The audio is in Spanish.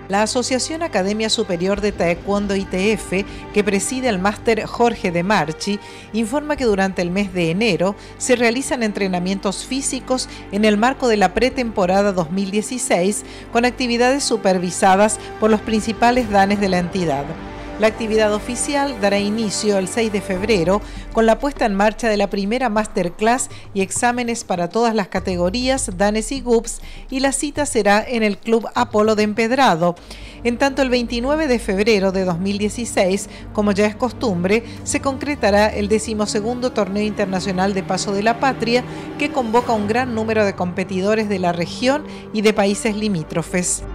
La Asociación Academia Superior de Taekwondo ITF, que preside el máster Jorge de Marchi, informa que durante el mes de enero se realizan entrenamientos físicos en el marco de la pretemporada 2016 con actividades supervisadas por los principales danes de la entidad. La actividad oficial dará inicio el 6 de febrero con la puesta en marcha de la primera masterclass y exámenes para todas las categorías, danes y GUPS, y la cita será en el Club Apolo de Empedrado. En tanto, el 29 de febrero de 2016, como ya es costumbre, se concretará el 12º Torneo Internacional de Paso de la Patria, que convoca un gran número de competidores de la región y de países limítrofes.